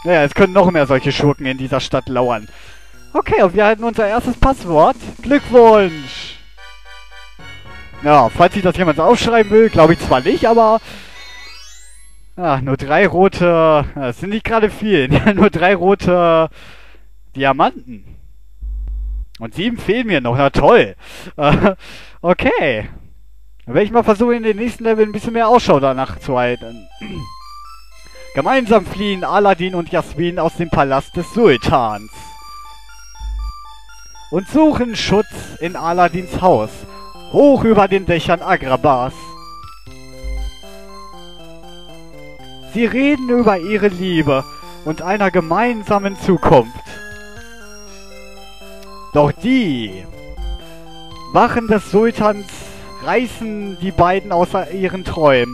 Naja, es können noch mehr solche Schurken in dieser Stadt lauern. Okay, und wir halten unser erstes Passwort. Glückwunsch! Ja, falls sich das jemand aufschreiben will, glaube ich zwar nicht, aber... Ja, nur 3 rote... Das sind nicht gerade viel. Nur 3 rote Diamanten. Und 7 fehlen mir noch. Na toll. Okay. Dann werde ich mal versuchen, in den nächsten Level ein bisschen mehr Ausschau danach zu halten. Gemeinsam fliehen Aladin und Jasmin aus dem Palast des Sultans. Und suchen Schutz in Aladins Haus. Hoch über den Dächern Agrabahs. Sie reden über ihre Liebe und einer gemeinsamen Zukunft. Doch die Wachen des Sultans reißen die beiden außer ihren Träumen.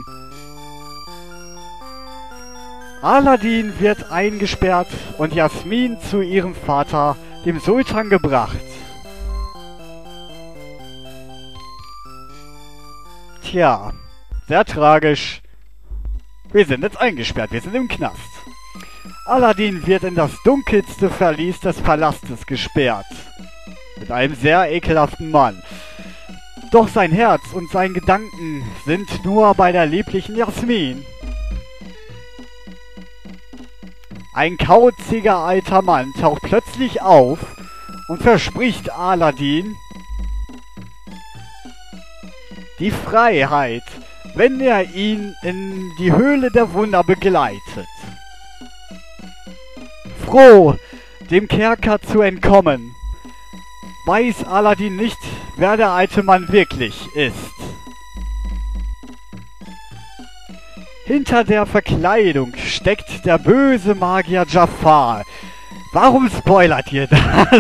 Aladin wird eingesperrt und Jasmin zu ihrem Vater, dem Sultan, gebracht. Tja, sehr tragisch. Wir sind jetzt eingesperrt, wir sind im Knast. Aladin wird in das dunkelste Verlies des Palastes gesperrt. Mit einem sehr ekelhaften Mann. Doch sein Herz und seine Gedanken sind nur bei der lieblichen Jasmin. Ein kauziger alter Mann taucht plötzlich auf und verspricht Aladin die Freiheit, wenn er ihn in die Höhle der Wunder begleitet. Froh, dem Kerker zu entkommen, weiß Aladin nicht, wer der alte Mann wirklich ist. Hinter der Verkleidung steckt der böse Magier Jafar. Warum spoilert ihr das?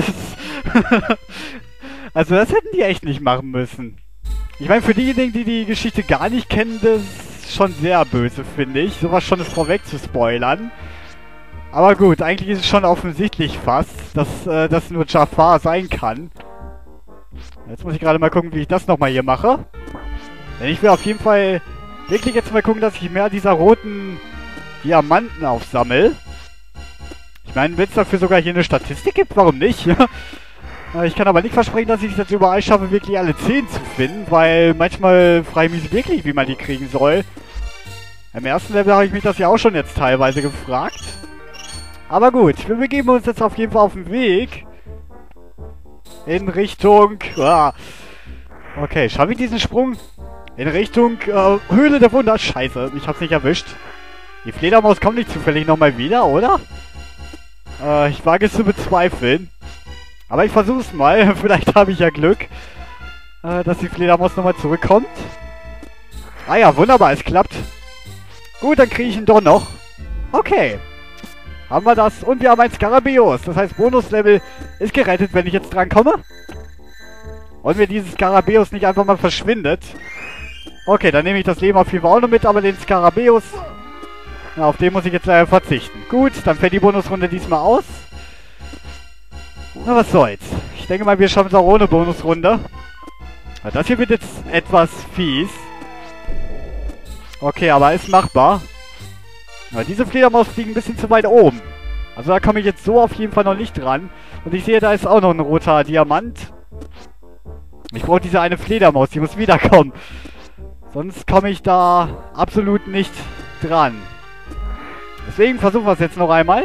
Also das hätten die echt nicht machen müssen. Ich meine, für diejenigen, die die Geschichte gar nicht kennen, das ist schon sehr böse, finde ich, sowas schon vorweg zu spoilern. Aber gut, eigentlich ist es schon offensichtlich fast, dass das nur Jafar sein kann. Jetzt muss ich gerade mal gucken, wie ich das nochmal hier mache. Denn ich will auf jeden Fall wirklich jetzt mal gucken, dass ich mehr dieser roten Diamanten aufsammle. Ich meine, wenn es dafür sogar hier eine Statistik gibt, warum nicht? Ich kann aber nicht versprechen, dass ich es jetzt überall schaffe, wirklich alle 10 zu finden, weil manchmal frage ich mich wirklich, wie man die kriegen soll. Im ersten Level habe ich mich das ja auch schon jetzt teilweise gefragt. Aber gut, wir begeben uns jetzt auf jeden Fall auf den Weg. In Richtung... Okay, schaffe ich diesen Sprung? In Richtung Höhle der Wunder. Scheiße, ich hab's nicht erwischt. Die Fledermaus kommt nicht zufällig nochmal wieder, oder? Ich wage es zu bezweifeln. Aber ich versuch's mal. Vielleicht habe ich ja Glück, dass die Fledermaus nochmal zurückkommt. Ah ja, wunderbar, es klappt. Gut, dann kriege ich ihn doch noch. Okay. Haben wir das. Und wir haben ein Skarabäus. Das heißt, Bonuslevel ist gerettet, wenn ich jetzt drankomme. Und wenn dieses Skarabäus nicht einfach mal verschwindet. Okay, dann nehme ich das Leben auf jeden Fall auch noch mit, aber den Skarabäus, ja, auf den muss ich jetzt leider verzichten. Gut, dann fällt die Bonusrunde diesmal aus. Na, was soll's. Ich denke mal, wir schaffen es auch ohne Bonusrunde. Ja, das hier wird jetzt etwas fies. Okay, aber ist machbar. Aber diese Fledermaus fliegen ein bisschen zu weit oben. Also da komme ich jetzt so auf jeden Fall noch nicht dran. Und ich sehe, da ist auch noch ein roter Diamant. Ich brauche diese eine Fledermaus, die muss wiederkommen. Sonst komme ich da absolut nicht dran. Deswegen versuchen wir es jetzt noch einmal.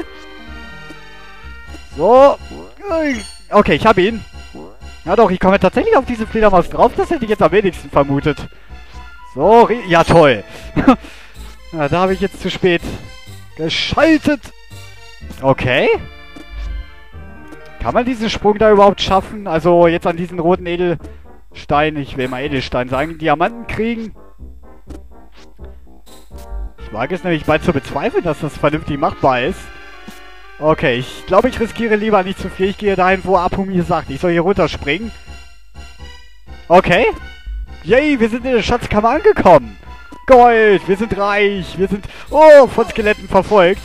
So. Okay, ich habe ihn. Ja doch, ich komme tatsächlich auf diese Fledermaus drauf. Das hätte ich jetzt am wenigsten vermutet. So, ja toll. Ja, da habe ich jetzt zu spät geschaltet. Okay. Kann man diesen Sprung da überhaupt schaffen? Also jetzt an diesen roten Edelstein, ich will mal Edelstein sagen, Diamanten kriegen. Ich wage es nämlich bald zu bezweifeln, dass das vernünftig machbar ist. Okay, ich glaube, ich riskiere lieber nicht zu viel. Ich gehe dahin, wo Apu mir sagt, ich soll hier runterspringen. Okay. Yay, wir sind in der Schatzkammer angekommen. Gold, wir sind reich, wir sind, von Skeletten verfolgt.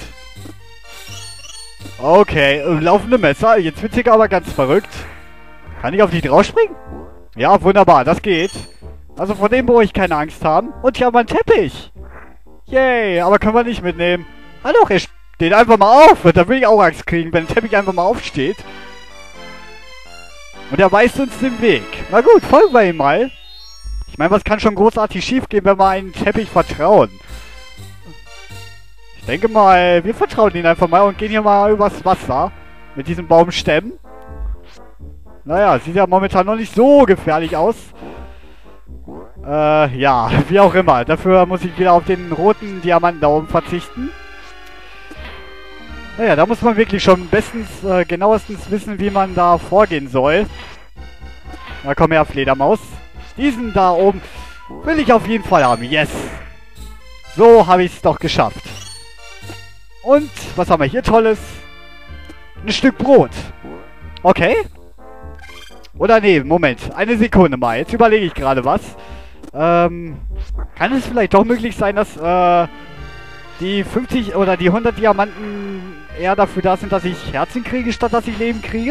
Okay, laufende Messer. Jetzt wird hier aber ganz verrückt. Kann ich auf die draufspringen? Ja, wunderbar, das geht. Also vor dem brauche ich keine Angst haben. Und hier haben wir einen Teppich. Yay, aber können wir nicht mitnehmen. Ah doch, er den einfach mal auf. Da will ich auch Angst kriegen, wenn der Teppich einfach mal aufsteht. Und er weist uns den Weg. Na gut, folgen wir ihm mal. Ich meine, was kann schon großartig schief gehen, wenn wir einen Teppich vertrauen? Ich denke mal, wir vertrauen ihn einfach mal und gehen hier mal übers Wasser. Mit diesem Baumstämmen. Naja, sieht ja momentan noch nicht so gefährlich aus. Ja, wie auch immer. Dafür muss ich wieder auf den roten Diamanten da oben verzichten. Naja, da muss man wirklich schon bestens, genauestens wissen, wie man da vorgehen soll. Na komm her, Fledermaus. Diesen da oben will ich auf jeden Fall haben. Yes! So habe ich es doch geschafft. Und, was haben wir hier Tolles? Ein Stück Brot. Okay. Oder nee, Moment. Eine Sekunde mal. Jetzt überlege ich gerade was. Kann es vielleicht doch möglich sein, dass die 50 oder die 100 Diamanten eher dafür da sind, dass ich Herzen kriege, statt dass ich Leben kriege?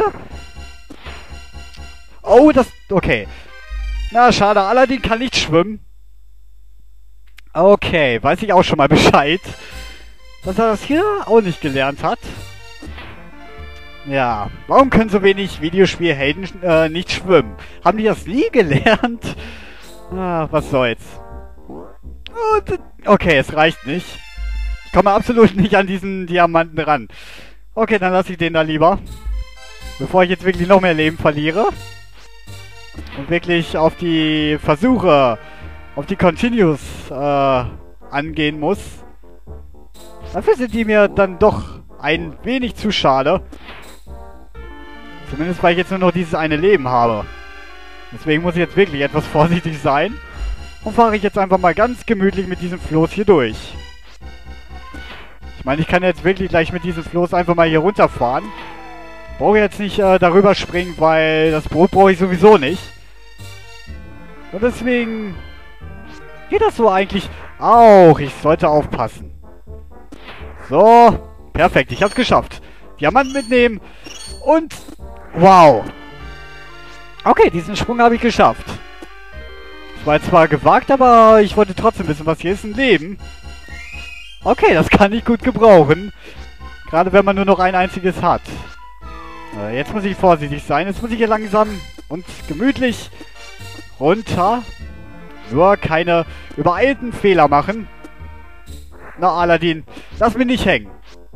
Oh, das... Okay. Na, schade. Aladdin kann nicht schwimmen. Okay, weiß ich auch schon mal Bescheid. Dass er das hier auch nicht gelernt hat. Ja, warum können so wenig Videospielhelden nicht schwimmen? Haben die das nie gelernt? Ah, was soll's. Okay, es reicht nicht. Ich komme absolut nicht an diesen Diamanten ran. Okay, dann lasse ich den da lieber. Bevor ich jetzt wirklich noch mehr Leben verliere. Und wirklich auf die Versuche, auf die Continues angehen muss. Dafür sind die mir dann doch ein wenig zu schade. Zumindest, weil ich jetzt nur noch dieses eine Leben habe. Deswegen muss ich jetzt wirklich etwas vorsichtig sein. Und fahre ich jetzt einfach mal ganz gemütlich mit diesem Floß hier durch. Ich meine, ich kann jetzt wirklich gleich mit diesem Floß einfach mal hier runterfahren. Brauche jetzt nicht darüber springen, weil das Brot brauche ich sowieso nicht. Und deswegen geht das so eigentlich auch. Ich sollte aufpassen. So, perfekt. Ich habe es geschafft. Diamanten mitnehmen und... Wow. Okay, diesen Sprung habe ich geschafft. Das war zwar gewagt, aber ich wollte trotzdem wissen, was hier ist. Ein Leben. Okay, das kann ich gut gebrauchen. Gerade wenn man nur noch ein einziges hat. Jetzt muss ich vorsichtig sein. Jetzt muss ich hier langsam und gemütlich runter. Nur keine übereilten Fehler machen. Na, Aladdin, lass mich nicht hängen.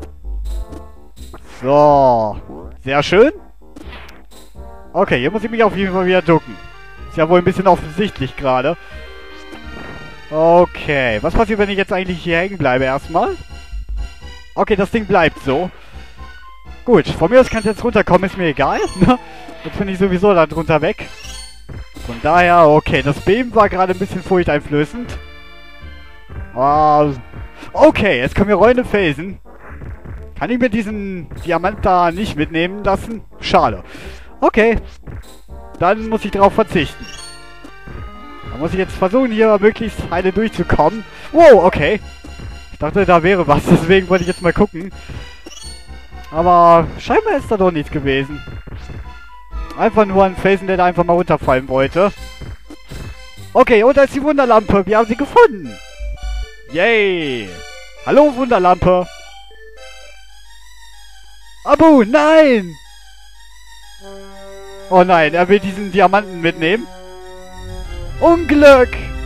So. Sehr schön. Okay, hier muss ich mich auf jeden Fall wieder ducken. Ist ja wohl ein bisschen offensichtlich gerade. Okay, was passiert, wenn ich jetzt eigentlich hier hängen bleibe erstmal? Okay, das Ding bleibt so. Gut, von mir aus kann es jetzt runterkommen, ist mir egal. Jetzt bin ich sowieso da drunter weg. Von daher, okay, das Beben war gerade ein bisschen furchteinflößend. Okay, jetzt kommen wir rollende Felsen. Kann ich mir diesen Diamant da nicht mitnehmen lassen? Schade. Okay. Dann muss ich darauf verzichten. Da muss ich jetzt versuchen, hier möglichst heile durchzukommen. Wow, okay. Ich dachte, da wäre was, deswegen wollte ich jetzt mal gucken. Aber scheinbar ist da doch nichts gewesen. Einfach nur ein Felsen, der da einfach mal runterfallen wollte. Okay, und da ist die Wunderlampe. Wir haben sie gefunden. Yay. Hallo, Wunderlampe. Abu, nein! Oh nein, er will diesen Diamanten mitnehmen. Unglück!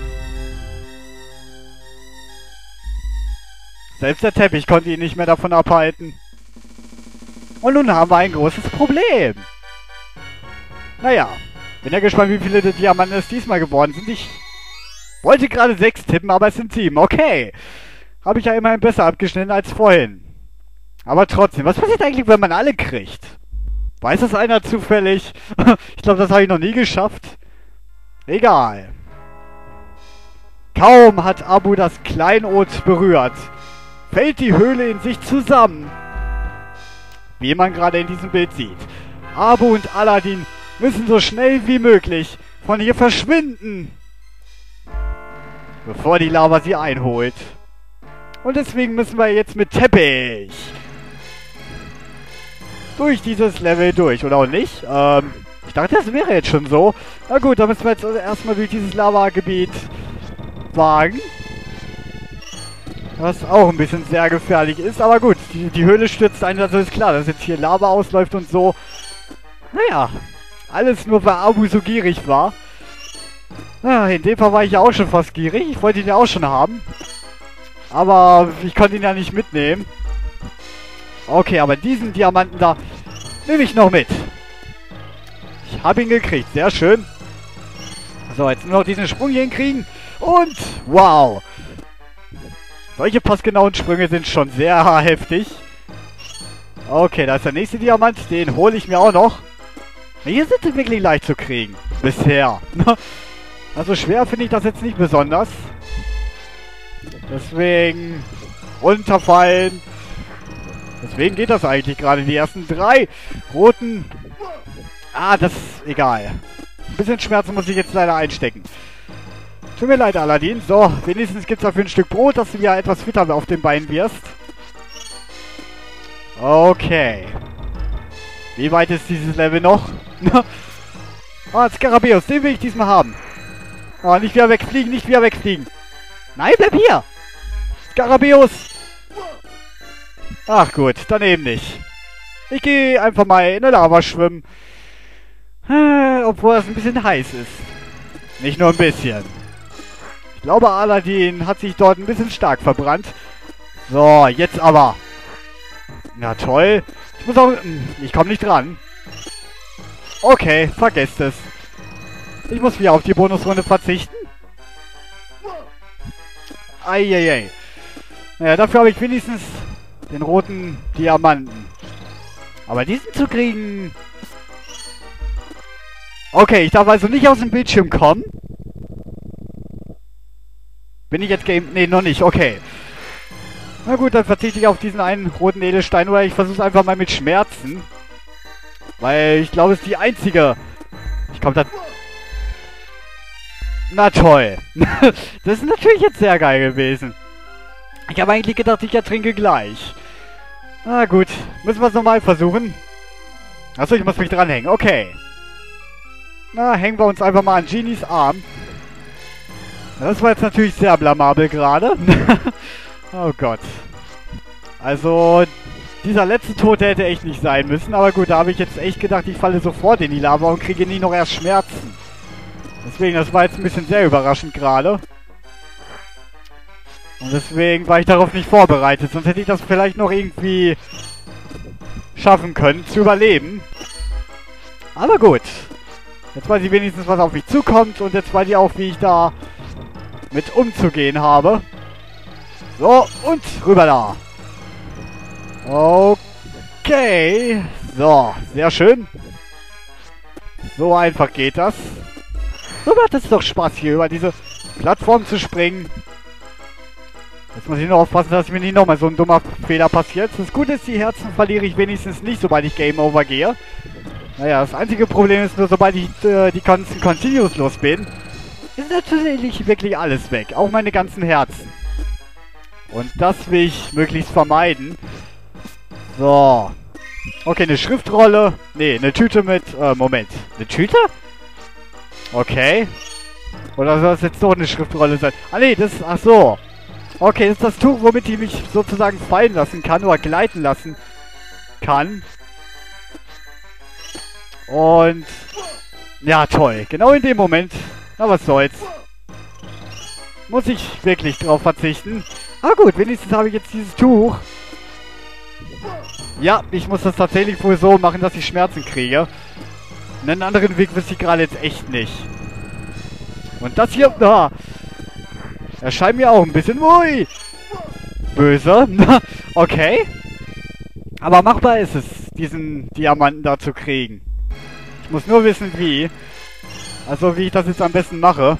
Selbst der Teppich konnte ihn nicht mehr davon abhalten. Und nun haben wir ein großes Problem. Naja, bin ja gespannt, wie viele Diamanten es diesmal geworden sind. Ich wollte gerade 6 tippen, aber es sind 7. Okay. Habe ich ja immerhin besser abgeschnitten als vorhin. Aber trotzdem, was passiert eigentlich, wenn man alle kriegt? Weiß das einer zufällig? Ich glaube, das habe ich noch nie geschafft. Egal. Kaum hat Abu das Kleinod berührt, fällt die Höhle in sich zusammen. Wie man gerade in diesem Bild sieht. Abu und Aladdin müssen so schnell wie möglich von hier verschwinden, bevor die Lava sie einholt. Und deswegen müssen wir jetzt mit Teppich durch dieses Level durch, oder auch nicht? Ich dachte, das wäre jetzt schon so. Na gut, dann müssen wir jetzt erstmal durch dieses Lava-Gebiet wagen. Was auch ein bisschen sehr gefährlich ist, aber gut, die Höhle stürzt ein, also ist klar, dass jetzt hier Lava ausläuft und so. Naja, alles nur, weil Abu so gierig war. Ja, in dem Fall war ich ja auch schon fast gierig, ich wollte ihn ja auch schon haben. Aber ich konnte ihn ja nicht mitnehmen. Okay, aber diesen Diamanten da nehme ich noch mit. Ich habe ihn gekriegt, sehr schön. So, jetzt nur noch diesen Sprung hier hinkriegen. Und, wow. Solche passgenauen Sprünge sind schon sehr heftig. Okay, da ist der nächste Diamant. Den hole ich mir auch noch. Hier sind sie wirklich leicht zu kriegen. Bisher. Also schwer finde ich das jetzt nicht besonders. Deswegen runterfallen. Deswegen geht das eigentlich gerade. Die ersten 3 roten. Ah, das ist egal. Ein bisschen Schmerzen muss ich jetzt leider einstecken. Tut mir leid, Aladdin. So, wenigstens gibt es dafür ein Stück Brot, dass du wieder etwas fitter auf den Beinen wirst. Okay. Wie weit ist dieses Level noch? Ah, Skarabäus, den will ich diesmal haben. Oh, nicht wieder wegfliegen, nicht wieder wegfliegen. Nein, bleib hier. Skarabäus. Ach gut, daneben nicht. Ich gehe einfach mal in der Lava schwimmen. Obwohl es ein bisschen heiß ist. Nicht nur ein bisschen. Ich glaube, Aladdin hat sich dort ein bisschen stark verbrannt. So, jetzt aber. Na toll. Ich muss auch... Ich komme nicht dran. Okay, vergesst es. Ich muss wieder auf die Bonusrunde verzichten. Eieiei. Naja, dafür habe ich wenigstens den roten Diamanten. Aber diesen zu kriegen... Okay, ich darf also nicht aus dem Bildschirm kommen. Bin ich jetzt Game... Nee, noch nicht. Okay. Na gut, dann verzichte ich auf diesen einen roten Edelstein. Oder ich versuche es einfach mal mit Schmerzen. Weil ich glaube, es ist die einzige... Ich komme da... Na toll. Das ist natürlich jetzt sehr geil gewesen. Ich habe eigentlich gedacht, ich ertrinke gleich. Na gut. Müssen wir es nochmal versuchen. Achso, ich muss mich dranhängen. Okay. Na, hängen wir uns einfach mal an Genies Arm. Das war jetzt natürlich sehr blamabel gerade. Oh Gott. Also, dieser letzte Tote hätte echt nicht sein müssen. Aber gut, da habe ich jetzt echt gedacht, ich falle sofort in die Lava und kriege nie noch erst Schmerzen. Deswegen, das war jetzt ein bisschen sehr überraschend gerade. Und deswegen war ich darauf nicht vorbereitet. Sonst hätte ich das vielleicht noch irgendwie schaffen können, zu überleben. Aber gut. Jetzt weiß ich wenigstens, was auf mich zukommt. Und jetzt weiß ich auch, wie ich da mit umzugehen habe. So, und rüber da. Okay. So, sehr schön. So einfach geht das. So macht es doch Spaß, hier über diese Plattform zu springen. Jetzt muss ich nur aufpassen, dass mir nicht nochmal so ein dummer Fehler passiert. Das Gute ist, die Herzen verliere ich wenigstens nicht, sobald ich Game Over gehe. Naja, das einzige Problem ist nur, sobald ich die ganzen Continues los bin, ist natürlich wirklich alles weg. Auch meine ganzen Herzen. Und das will ich möglichst vermeiden. So. Okay, eine Schriftrolle. Nee, eine Tüte mit... Moment. Eine Tüte? Okay. Oder soll das jetzt doch eine Schriftrolle sein? Ah, nee, das... Ach so. Okay, das ist das Tuch, womit ich mich sozusagen fallen lassen kann oder gleiten lassen kann. Und... Ja, toll. Genau in dem Moment. Na, was soll's. Muss ich wirklich drauf verzichten. Ah gut, wenigstens habe ich jetzt dieses Tuch. Ja, ich muss das tatsächlich wohl so machen, dass ich Schmerzen kriege. Einen anderen Weg wüsste ich gerade jetzt echt nicht. Und das hier... Ah, erscheint mir auch ein bisschen... Ui! Böse. Okay. Aber machbar ist es, diesen Diamanten da zu kriegen. Ich muss nur wissen, wie. Also, wie ich das jetzt am besten mache.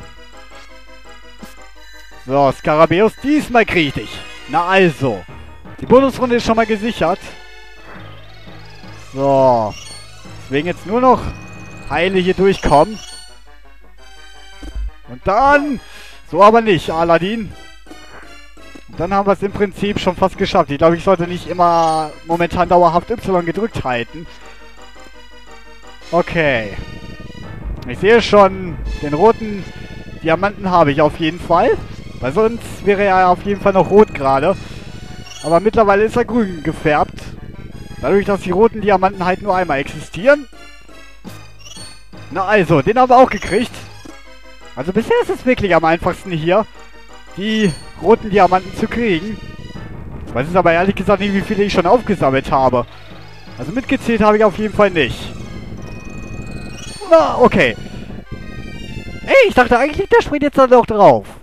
So, Skarabäus, diesmal kriege ich dich. Na also. Die Bonusrunde ist schon mal gesichert. So. Deswegen jetzt nur noch heile hier durchkommen. Und dann... So aber nicht, Aladdin. Und dann haben wir es im Prinzip schon fast geschafft. Ich glaube, ich sollte nicht immer momentan dauerhaft Y gedrückt halten. Okay. Ich sehe schon, den roten Diamanten habe ich auf jeden Fall. Weil sonst wäre er auf jeden Fall noch rot gerade. Aber mittlerweile ist er grün gefärbt. Dadurch, dass die roten Diamanten halt nur einmal existieren. Na also, den haben wir auch gekriegt. Also bisher ist es wirklich am einfachsten hier, die roten Diamanten zu kriegen. Ich weiß jetzt aber ehrlich gesagt nicht, wie viele ich schon aufgesammelt habe. Also mitgezählt habe ich auf jeden Fall nicht. Na, okay. Ey, ich dachte eigentlich, der springt jetzt da doch drauf.